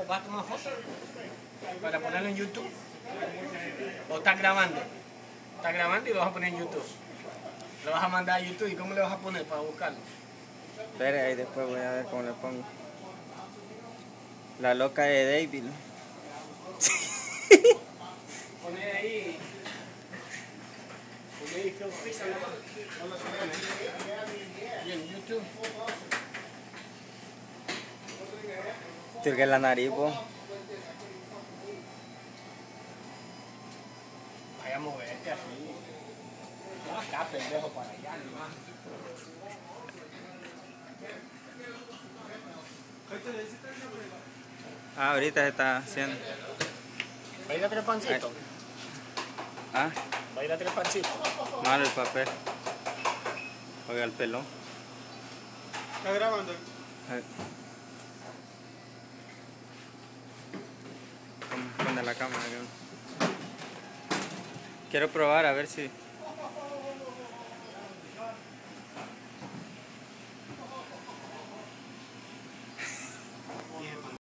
¿Vas a tomar fotos? Para ponerlo en YouTube. ¿O estás grabando? Estás grabando y lo vas a poner en YouTube. Lo vas a mandar a YouTube. ¿Y cómo le vas a poner para buscarlo? Espera, ahí después voy a ver cómo le pongo. La loca de David. Poné ahí. Poné ahí Phil Pisa nomás. Y en YouTube. Turque la nariz, po. Vaya a moverte así. No acá, pendejo, para allá nomás. Ah, ahorita se está haciendo. ¿Va a ir a tres pancitos? Ah, ¿Va a ir a tres pancitos? malo el papel. Oiga el pelón. ¿Estás grabando? Pone la cámara. Quiero probar a ver si...